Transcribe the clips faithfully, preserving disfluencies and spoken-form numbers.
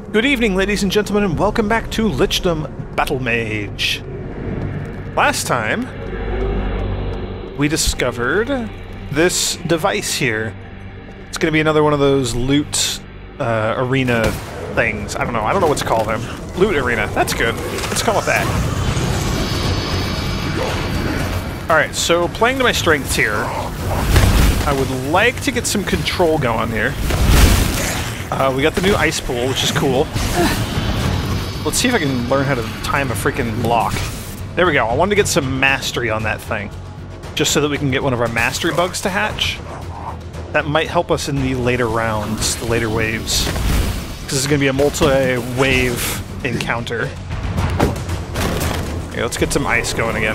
Good evening, ladies and gentlemen, and welcome back to Lichdom Battlemage. Last time, we discovered this device here. It's going to be another one of those loot uh, arena things. I don't know. I don't know what to call them. Loot arena. That's good. Let's call it that. Alright, so playing to my strengths here, I would like to get some control going here. Uh, we got the new ice pool, which is cool. Let's see if I can learn how to time a freaking block. There we go. I wanted to get some mastery on that thing, just so that we can get one of our mastery bugs to hatch. That might help us in the later rounds, the later waves. Because this is going to be a multi-wave encounter. Okay, let's get some ice going again.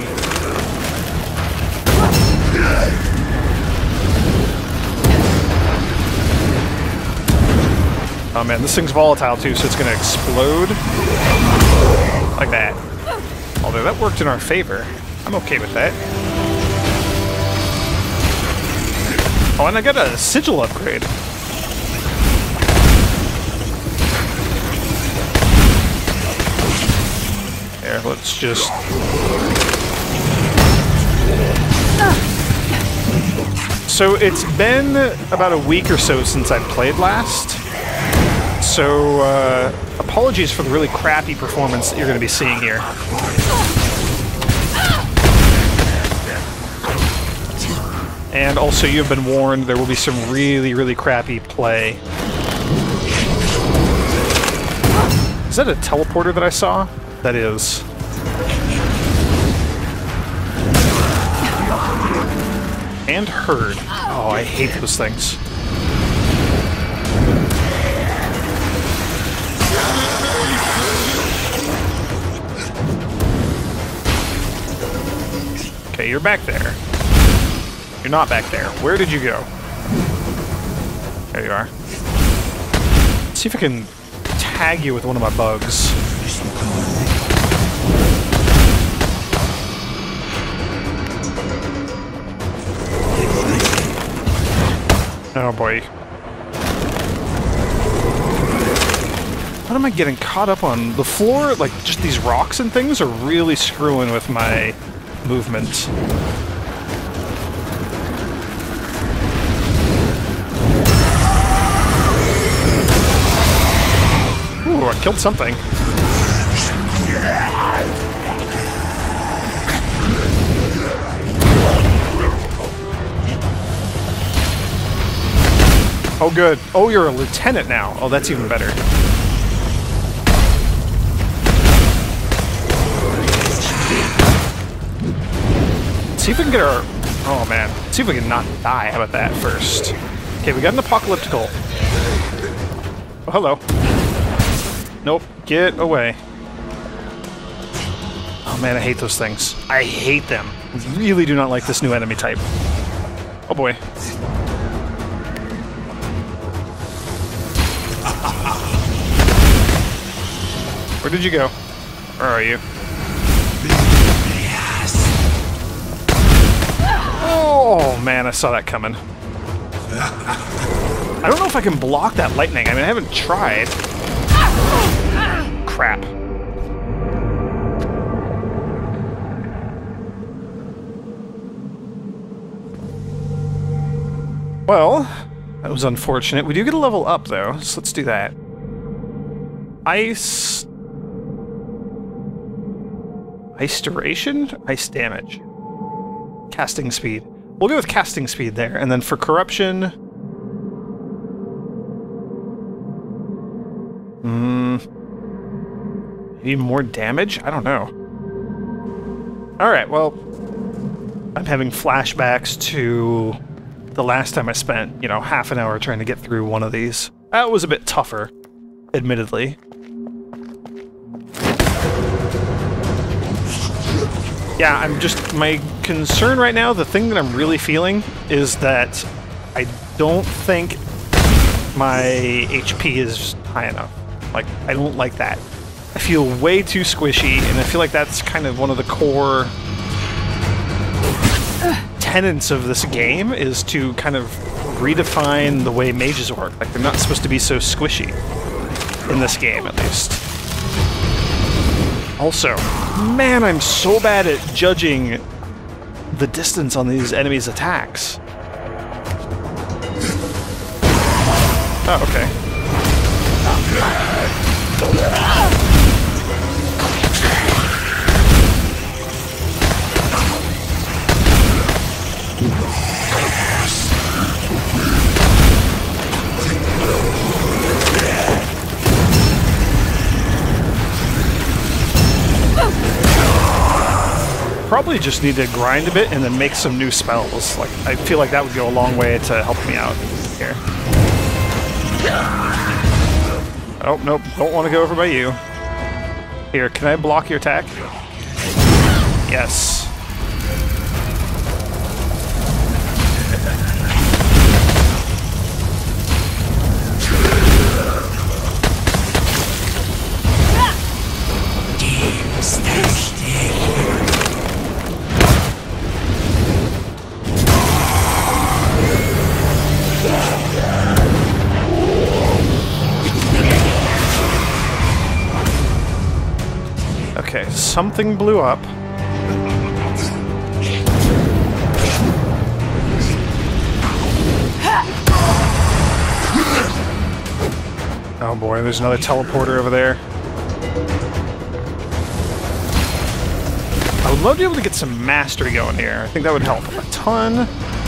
Oh man, this thing's volatile too, so it's gonna explode. Like that. Although that worked in our favor. I'm okay with that. Oh, and I got a sigil upgrade. There, let's just... So it's been about a week or so since I played last. So, uh, apologies for the really crappy performance that you're going to be seeing here. And also, you've been warned, there will be some really, really crappy play. Is that a teleporter that I saw? That is. And herd. Oh, I hate those things. Okay, you're back there. You're not back there. Where did you go? There you are. Let's see if I can tag you with one of my bugs. Oh boy. What am I getting caught up on? The floor, like just these rocks and things, are really screwing with my movement. Ooh, I killed something. Oh good. Oh, you're a lieutenant now. Oh, that's even better. See if we can get our... Oh, man. See if we can not die. How about that first? Okay, we got an apocalyptical. Oh, hello. Nope. Get away. Oh, man, I hate those things. I hate them. I really do not like this new enemy type. Oh, boy. Where did you go? Where are you? Oh man, I saw that coming. I don't know if I can block that lightning. I mean, I haven't tried. Crap. Well, that was unfortunate. We do get a level up though, so let's do that. Ice... Ice duration? Ice damage. Casting speed. We'll go with casting speed there, and then for corruption... Hmm... Maybe more damage? I don't know. Alright, well... I'm having flashbacks to the last time I spent, you know, half an hour trying to get through one of these. That was a bit tougher, admittedly. Yeah, I'm just... My concern right now, the thing that I'm really feeling, is that I don't think my H P is high enough. Like, I don't like that. I feel way too squishy, and I feel like that's kind of one of the core tenets of this game, is to kind of redefine the way mages work. Like, they're not supposed to be so squishy. in this game, at least. Also, man, I'm so bad at judging the distance on these enemies' attacks. Oh, okay. Probably just need to grind a bit and then make some new spells. Like, I feel like that would go a long way to help me out here. Oh, nope, don't want to go over by you. Here, can I block your attack? Yes. Okay, something blew up. Oh boy, there's another teleporter over there. I would love to be able to get some mastery going here. I think that would help a ton.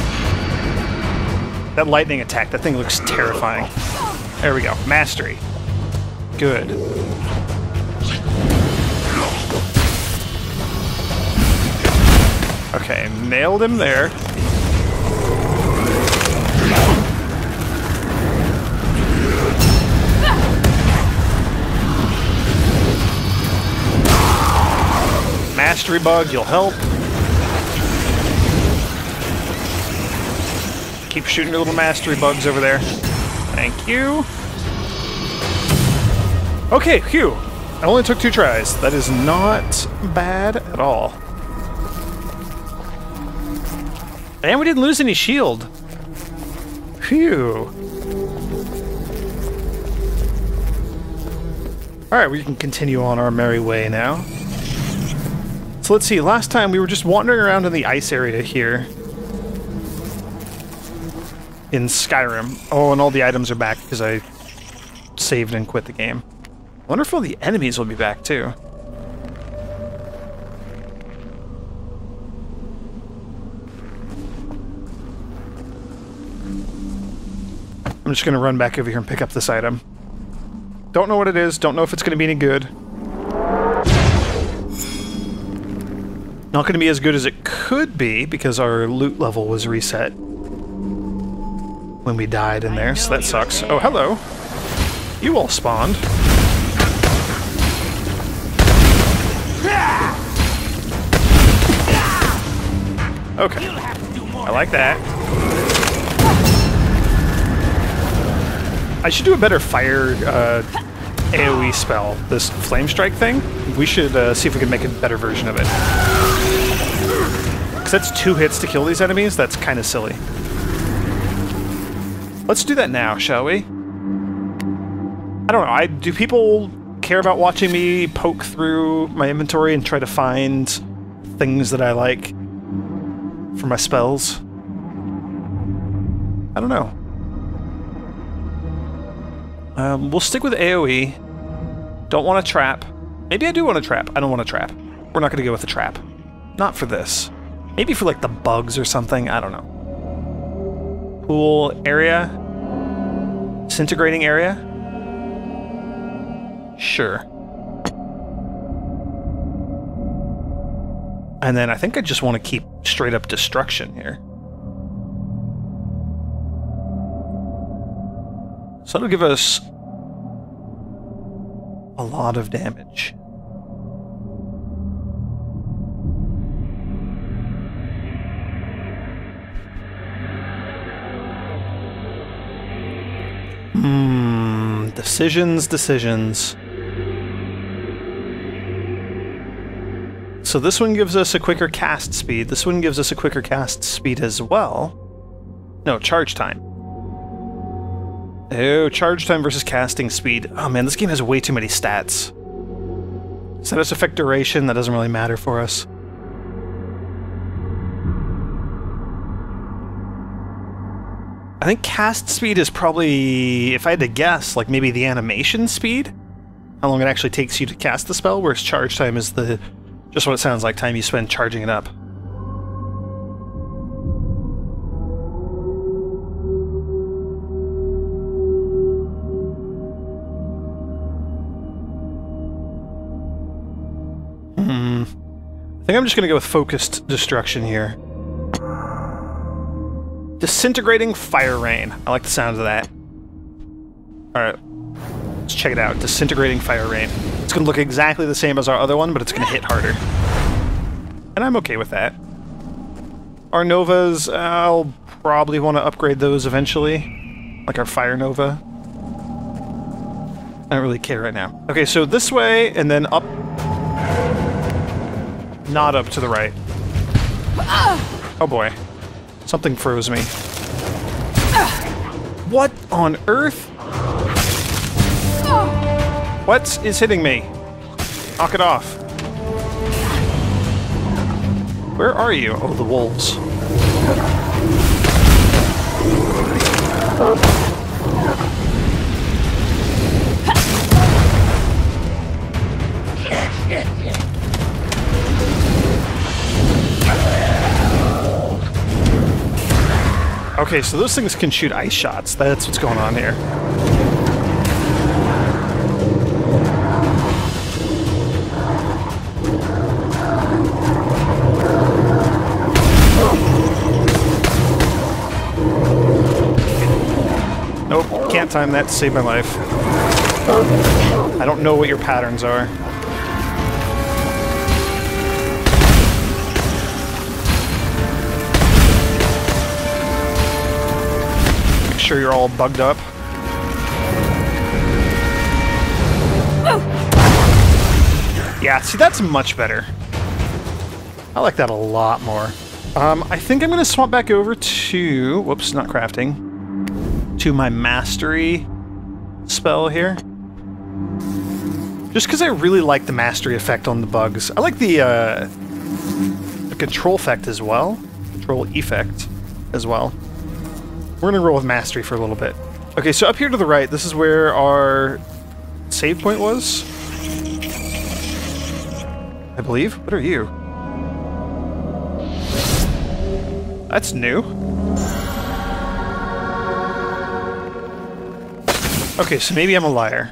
That lightning attack, that thing looks terrifying. There we go, mastery. Good. Okay, nailed him there. Mastery bug, you'll help. Keep shooting your little mastery bugs over there. Thank you. Okay, phew. I only took two tries. That is not bad at all. And we didn't lose any shield. Phew. Alright, we can continue on our merry way now. So let's see, last time we were just wandering around in the ice area here. In Skyrim. Oh, and all the items are back because I saved and quit the game. I wonder if all the enemies will be back too. I'm just gonna run back over here and pick up this item. Don't know what it is, don't know if it's gonna be any good. Not gonna be as good as it could be because our loot level was reset when we died in there, so that sucks. Oh, hello. You all spawned. Okay. I like that. I should do a better fire uh, AoE spell. This flame strike thing. We should uh, see if we can make a better version of it. Because that's two hits to kill these enemies. That's kind of silly. Let's do that now, shall we? I don't know. I do people care about watching me poke through my inventory and try to find things that I like for my spells? I don't know. Um, we'll stick with AoE. Don't want a trap. Maybe I do want a trap. I don't want a trap. We're not going to go with a trap. Not for this. Maybe for like the bugs or something. I don't know. Pool area. Disintegrating area. Sure. And then I think I just want to keep straight up destruction here. So it'll give us a lot of damage. Hmm, decisions, decisions. So this one gives us a quicker cast speed. This one gives us a quicker cast speed as well. No, charge time. Oh, charge time versus casting speed. Oh man, this game has way too many stats. Status effect duration, that doesn't really matter for us. I think cast speed is probably, if I had to guess, like maybe the animation speed? How long it actually takes you to cast the spell, whereas charge time is the, just what it sounds like, time you spend charging it up. Hmm. I think I'm just gonna go with focused destruction here. Disintegrating Fire Rain. I like the sound of that. Alright. Let's check it out. Disintegrating Fire Rain. It's gonna look exactly the same as our other one, but it's gonna hit harder. And I'm okay with that. Our Novas, I'll probably want to upgrade those eventually. Like our Fire Nova. I don't really care right now. Okay, so this way, and then up. Not up to the right. Oh boy. Something froze me. What on earth? What is hitting me? Knock it off. Where are you? Oh, the wolves. Okay, so those things can shoot ice shots. That's what's going on here. Nope, can't time that to save my life. I don't know what your patterns are. Sure you're all bugged up. Yeah, see, that's much better. I like that a lot more. Um, I think I'm going to swap back over to... Whoops, not crafting. To my mastery spell here. Just because I really like the mastery effect on the bugs. I like the, uh, the control effect as well. Control effect as well. We're gonna roll with mastery for a little bit. Okay, so up here to the right, this is where our save point was. I believe. What are you? That's new. Okay, so maybe I'm a liar.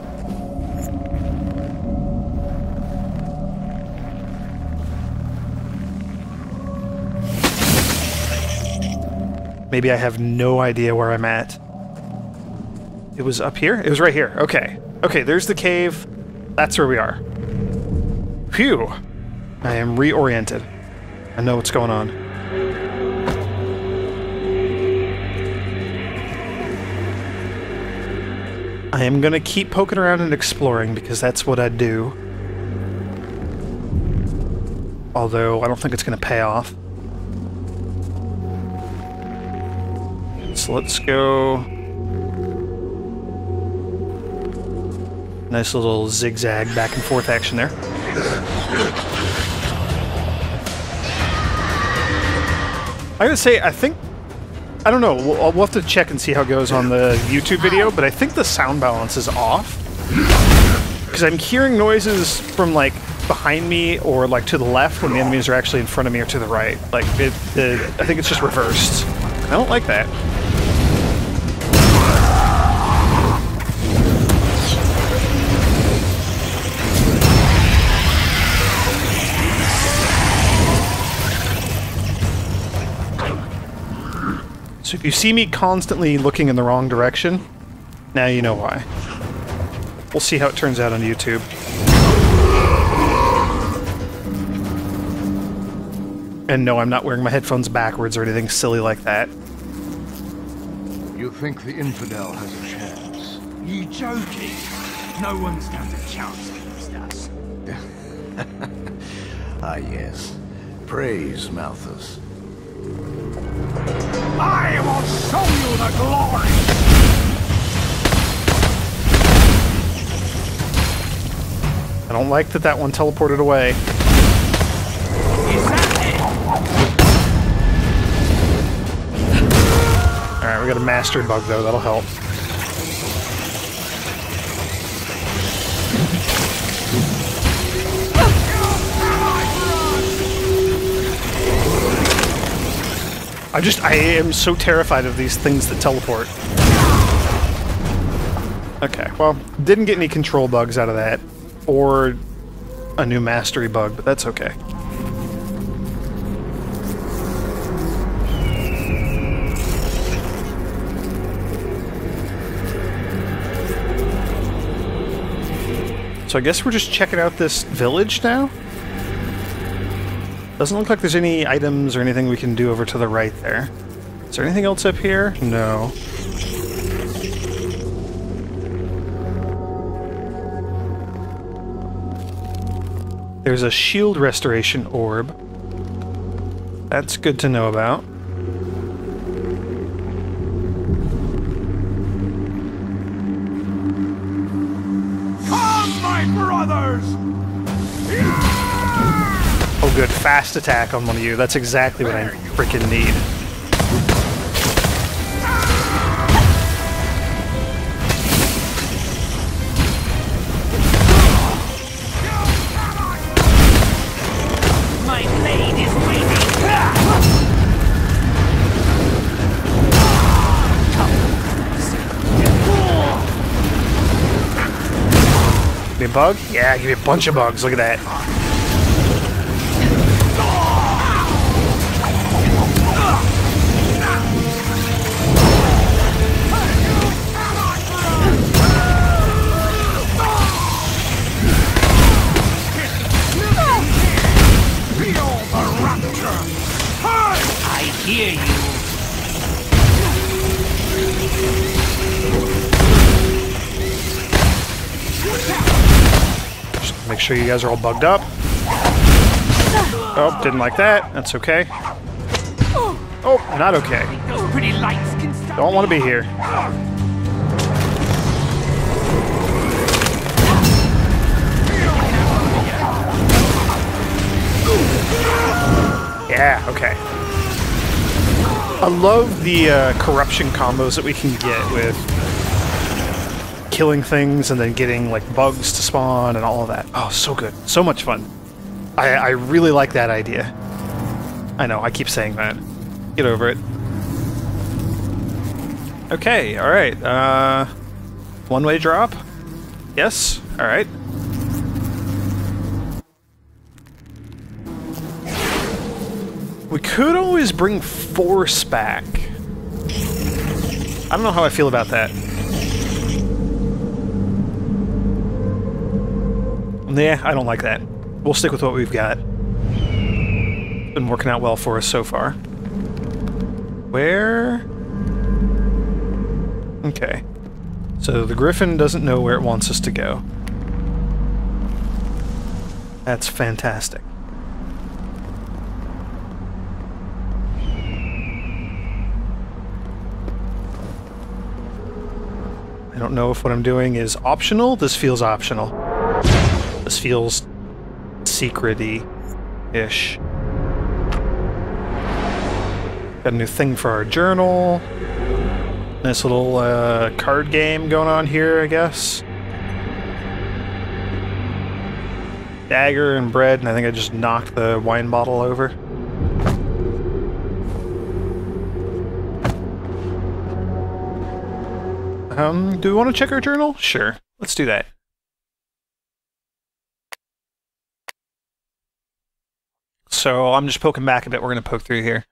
Maybe I have no idea where I'm at. It was up here? It was right here. Okay. Okay, there's the cave. That's where we are. Phew. I am reoriented. I know what's going on. I am gonna keep poking around and exploring because that's what I do. Although, I don't think it's gonna pay off. So let's go... Nice little zigzag back and forth action there. I gotta say, I think... I don't know, we'll, we'll have to check and see how it goes on the YouTube video, but I think the sound balance is off. Because I'm hearing noises from, like, behind me or, like, to the left when the enemies are actually in front of me or to the right. Like, it, it, I think it's just reversed. I don't like that. So if you see me constantly looking in the wrong direction, now you know why. We'll see how it turns out on YouTube. And no, I'm not wearing my headphones backwards or anything silly like that. You think the infidel has a chance? You joking? No one stands a chance against us. Ah, yes. Praise, Malthus. I will show you the glory! I don't like that that one teleported away. Alright, we got a mastered bug though, that'll help. I just, I am so terrified of these things that teleport. Okay, well, didn't get any control bugs out of that, or a new mastery bug, but that's okay. So I guess we're just checking out this village now? Doesn't look like there's any items or anything we can do over to the right there. Is there anything else up here? No. There's a shield restoration orb. That's good to know about. Come, my brothers! Oh good, fast attack on one of you. That's exactly what I freaking need. My blade is waiting! Give me a bug? Yeah, give me a bunch of bugs. Look at that. I hear you. Just make sure you guys are all bugged up. Oh, didn't like that. That's okay. Oh, not okay. Those pretty lights can stop. Don't want to be here. Yeah, okay. I love the uh, corruption combos that we can get with killing things and then getting like bugs to spawn and all of that. Oh, so good. So much fun. I, I really like that idea. I know, I keep saying that. Get over it. Okay, alright. Uh, one-way drop? Yes? Alright. We could always bring Force back. I don't know how I feel about that. Yeah, I don't like that. We'll stick with what we've got. Been working out well for us so far. Where? Okay. So the Griffin doesn't know where it wants us to go. That's fantastic. I don't know if what I'm doing is optional. This feels optional. This feels secret-y-ish. Got a new thing for our journal. Nice little uh, card game going on here, I guess. Dagger and bread, and I think I just knocked the wine bottle over. Um, do we want to check our journal? Sure. Let's do that. So I'm just poking back a bit. We're going to poke through here.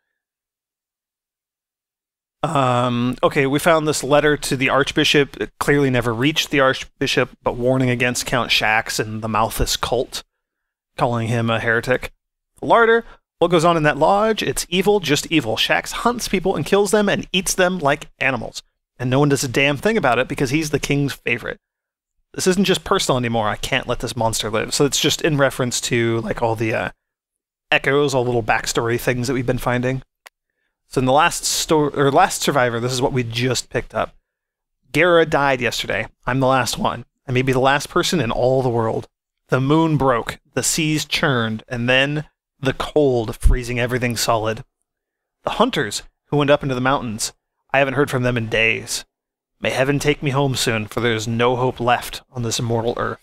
Um, okay, we found this letter to the Archbishop. It clearly never reached the Archbishop, but warning against Count Shax and the Malthus cult, calling him a heretic. Larder, what goes on in that lodge? It's evil, just evil. Shax hunts people and kills them and eats them like animals. And no one does a damn thing about it because he's the king's favorite. This isn't just personal anymore. I can't let this monster live. So it's just in reference to like all the uh, echoes, all little backstory things that we've been finding. So in the last story, or last survivor, this is what we just picked up. Gera died yesterday. I'm the last one. I may be the last person in all the world. The moon broke, the seas churned, and then the cold, freezing everything solid. The hunters who went up into the mountains, I haven't heard from them in days. May heaven take me home soon, for there is no hope left on this immortal earth.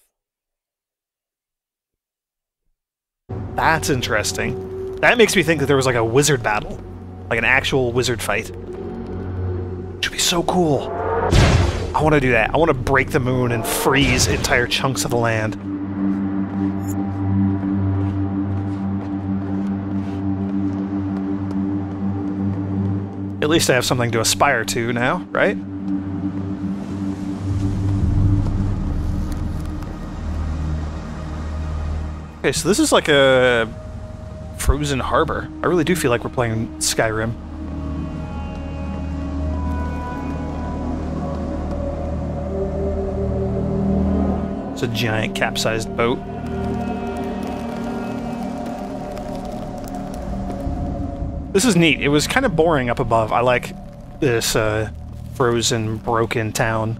That's interesting. That makes me think that there was like a wizard battle. Like an actual wizard fight. Which would be so cool. I want to do that. I want to break the moon and freeze entire chunks of the land. At least I have something to aspire to now, right? Okay, so this is like a frozen harbor. I really do feel like we're playing Skyrim. It's a giant capsized boat. This is neat. It was kind of boring up above. I like this uh, frozen, broken town.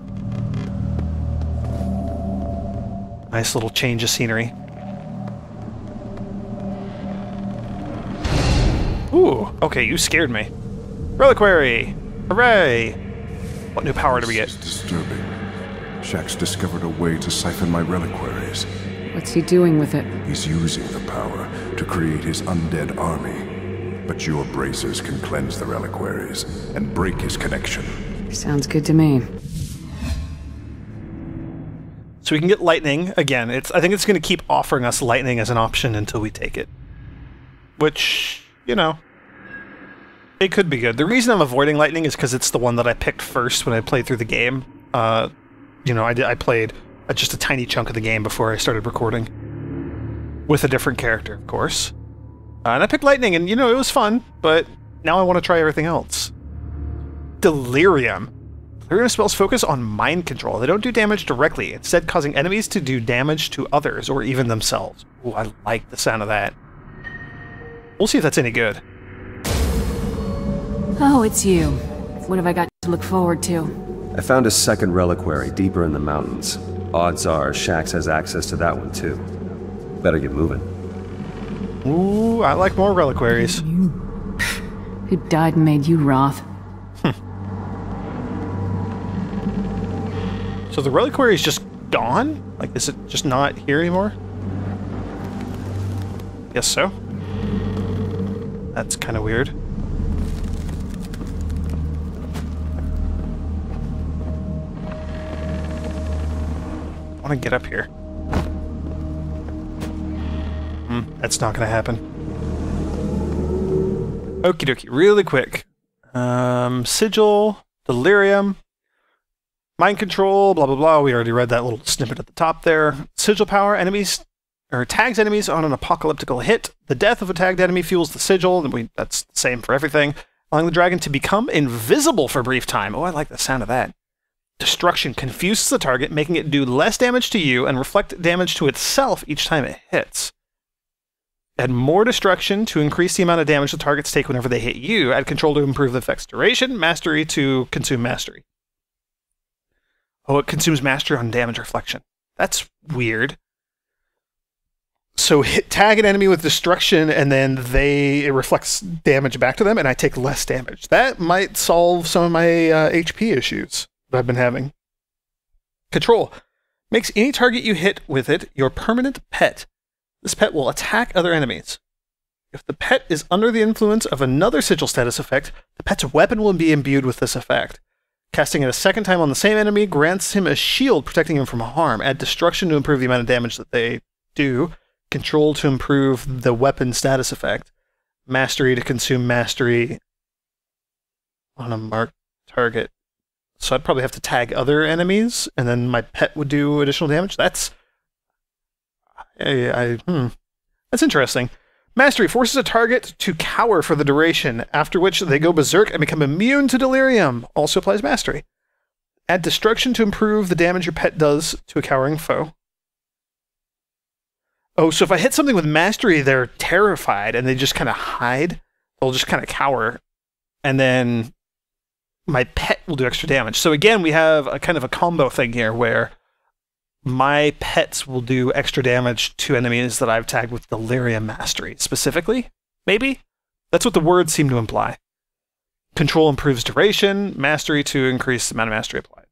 Nice little change of scenery. Ooh, okay, you scared me. Reliquary! Hooray! What new power do we get? This is disturbing. Shaxx discovered a way to siphon my reliquaries. What's he doing with it? He's using the power to create his undead army. But your bracers can cleanse the reliquaries and break his connection. Sounds good to me. So we can get lightning again. It's I think it's going to keep offering us lightning as an option until we take it. Which, you know, it could be good. The reason I'm avoiding lightning is because it's the one that I picked first when I played through the game. Uh, you know, I, did, I played uh, just a tiny chunk of the game before I started recording. With a different character, of course. Uh, and I picked lightning, and, you know, it was fun, but now I want to try everything else. Delirium. Delirium spells focus on mind control. They don't do damage directly, instead causing enemies to do damage to others, or even themselves. Ooh, I like the sound of that. We'll see if that's any good. Oh, it's you. What have I got to look forward to? I found a second reliquary deeper in the mountains. Odds are Shaxx has access to that one too. Better get moving. Ooh, I like more reliquaries. Who died and made you Roth? So the reliquary is just gone? Like, is it just not here anymore? Guess so. That's kind of weird. I want to get up here. Hmm, that's not going to happen. Okie dokie, really quick. Um, Sigil, Delirium, Mind Control, blah blah blah. We already read that little snippet at the top there. Sigil power, enemies, or tags enemies on an apocalyptical hit. The death of a tagged enemy fuels the sigil, and we that's the same for everything. Allowing the dragon to become invisible for a brief time. Oh, I like the sound of that. Destruction confuses the target, making it do less damage to you and reflect damage to itself each time it hits. Add more destruction to increase the amount of damage the targets take whenever they hit you. Add control to improve the effect's duration. Mastery to consume mastery. Oh, it consumes mastery on damage reflection. That's weird. So hit tag an enemy with destruction, and then they it reflects damage back to them, and I take less damage. That might solve some of my uh, H P issues that I've been having. Control. Makes any target you hit with it your permanent pet. This pet will attack other enemies. If the pet is under the influence of another sigil status effect, the pet's weapon will be imbued with this effect. Casting it a second time on the same enemy grants him a shield protecting him from harm. Add destruction to improve the amount of damage that they do. Control to improve the weapon status effect. Mastery to consume mastery on a marked target. So I'd probably have to tag other enemies, and then my pet would do additional damage. That's... I, I, hmm. That's interesting. Mastery forces a target to cower for the duration, after which they go berserk and become immune to delirium. Also applies mastery. Add destruction to improve the damage your pet does to a cowering foe. Oh, so if I hit something with mastery, they're terrified and they just kind of hide. They'll just kind of cower. And then my pet will do extra damage. So again, we have a kind of a combo thing here where my pets will do extra damage to enemies that I've tagged with Delirium Mastery, specifically. Maybe? That's what the words seem to imply. Control improves duration, mastery to increase the amount of mastery applied.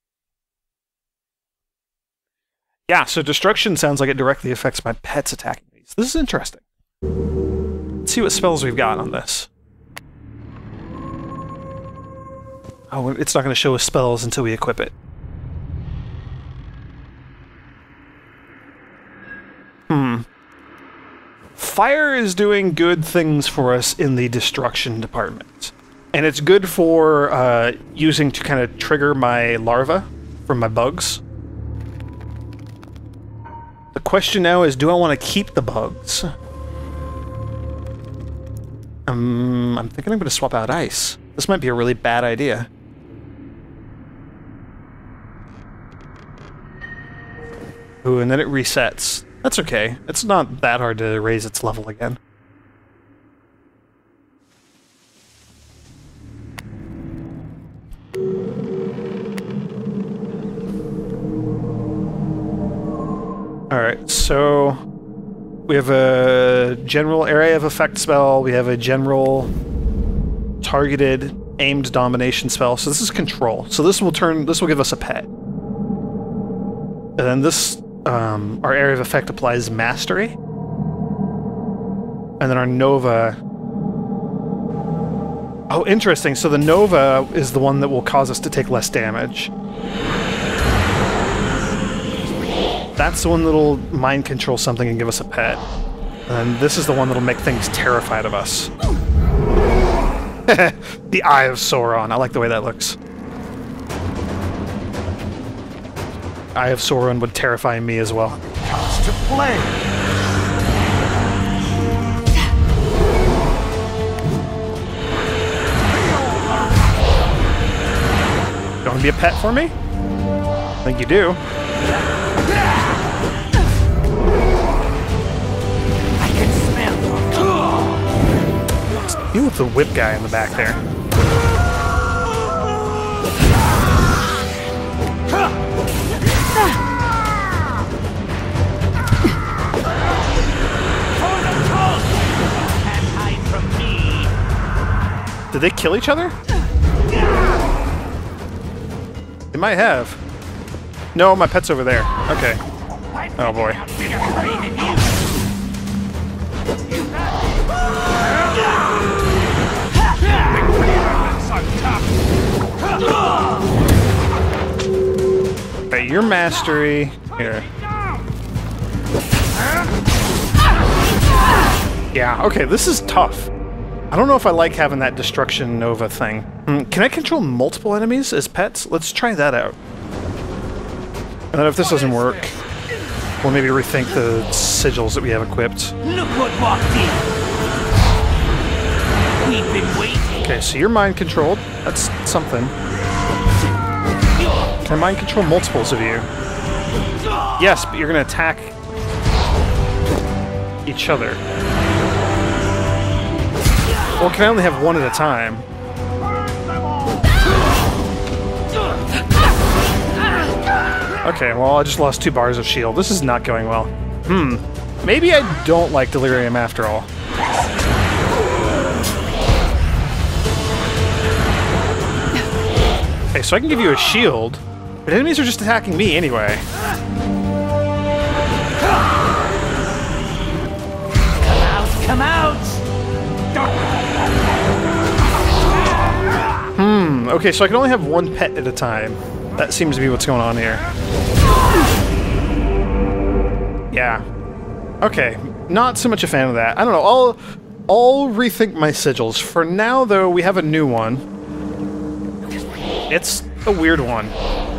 Yeah, so destruction sounds like it directly affects my pets attacking these. This is interesting. Let's see what spells we've got on this. Oh, it's not going to show us spells until we equip it. Hmm. Fire is doing good things for us in the destruction department. And it's good for uh, using to kind of trigger my larvae from my bugs. The question now is, do I want to keep the bugs? Um, I'm thinking I'm going to swap out ice. This might be a really bad idea. Ooh, and then it resets. That's okay. It's not that hard to raise its level again. Alright, so we have a general area of effect spell, we have a general targeted aimed domination spell, so this is control. So this will turn this will give us a pet. And then this um, our area of effect applies mastery. And then our Nova. Oh, interesting. So the Nova is the one that will cause us to take less damage. That's the one that'll mind control something and give us a pet. And this is the one that'll make things terrified of us. The Eye of Sauron. I like the way that looks. Eye of Sauron would terrify me as well. Chance to play. You want to be a pet for me? I think you do. Deal with the whip guy in the back there. Did they kill each other? They might have. No, my pet's over there. Okay. Oh boy. Alright, your mastery. Here. Yeah, okay, this is tough. I don't know if I like having that Destruction Nova thing. Hmm, can I control multiple enemies as pets? Let's try that out. And then if this doesn't work, we'll maybe rethink the sigils that we have equipped. Look what walked in. We've been waiting. Okay, so you're mind controlled. That's something. Can I mind control multiples of you? Yes, but you're gonna attack each other. Or can I only have one at a time? Okay, well, I just lost two bars of shield. This is not going well. Hmm. Maybe I don't like Delirium after all. Okay, so I can give you a shield, but enemies are just attacking me anyway. Come out, come out! Hmm, okay, so I can only have one pet at a time. That seems to be what's going on here. Yeah. Okay, not so much a fan of that. I don't know, I'll, I'll rethink my sigils. For now, though, we have a new one. It's a weird one.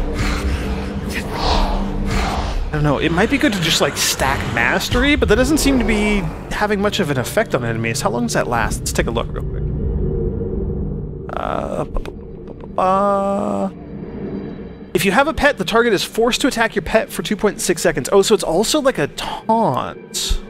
I don't know, it might be good to just, like, stack Mastery, but that doesn't seem to be having much of an effect on enemies. How long does that last? Let's take a look real quick. Uh, ba -ba -ba -ba -ba. If you have a pet, the target is forced to attack your pet for two point six seconds. Oh, so it's also like a taunt.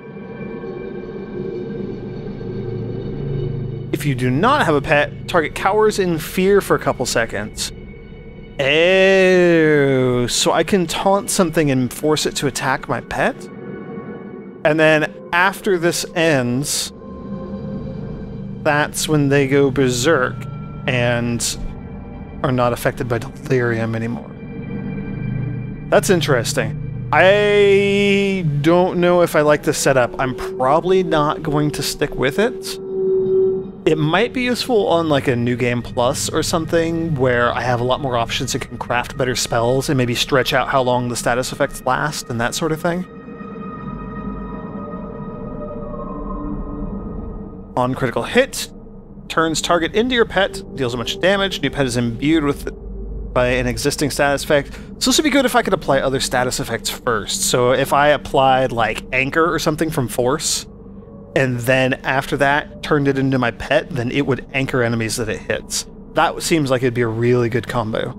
If you do not have a pet, target cowers in fear for a couple seconds. Oh, so I can taunt something and force it to attack my pet? And then after this ends, that's when they go berserk and are not affected by delirium anymore. That's interesting. I don't know if I like this setup. I'm probably not going to stick with it. It might be useful on like a New Game Plus or something where I have a lot more options and can craft better spells and maybe stretch out how long the status effects last and that sort of thing. On critical hit, turns target into your pet, deals a bunch of damage. New pet is imbued with by an existing status effect. So this would be good if I could apply other status effects first. So if I applied like Anchor or something from Force, and then after that turned it into my pet, then it would anchor enemies that it hits. That seems like it'd be a really good combo.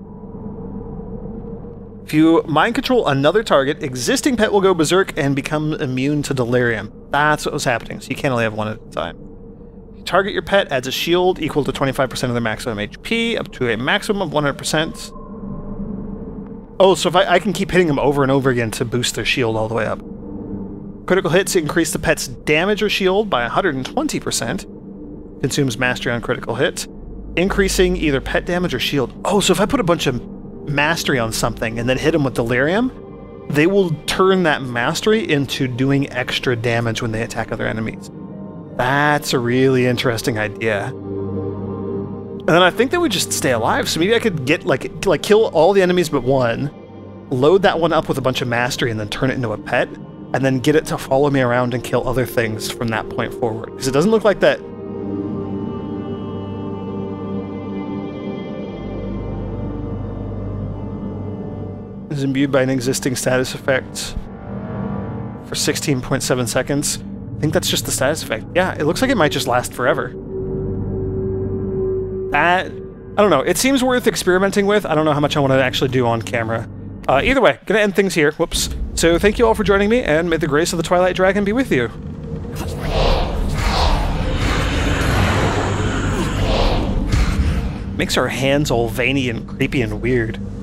If you mind control another target, existing pet will go berserk and become immune to delirium. That's what was happening, so you can't only have one at a time. You target your pet, adds a shield equal to twenty-five percent of their maximum H P, up to a maximum of one hundred percent. Oh, so if I, I can keep hitting them over and over again to boost their shield all the way up. Critical hits increase the pet's damage or shield by one hundred twenty percent. Consumes mastery on critical hit, increasing either pet damage or shield. Oh, so if I put a bunch of mastery on something and then hit them with delirium, they will turn that mastery into doing extra damage when they attack other enemies. That's a really interesting idea. And then I think they would just stay alive, so maybe I could get like like kill all the enemies but one, load that one up with a bunch of mastery and then turn it into a pet, and then get it to follow me around and kill other things from that point forward. Because it doesn't look like that. Is imbued by an existing status effect for sixteen point seven seconds. I think that's just the status effect. Yeah, it looks like it might just last forever. That, I don't know. It seems worth experimenting with. I don't know how much I want to actually do on camera. Uh, either way, gonna end things here. Whoops. So thank you all for joining me, and may the grace of the Twilight Dragon be with you. Makes our hands all veiny and creepy and weird.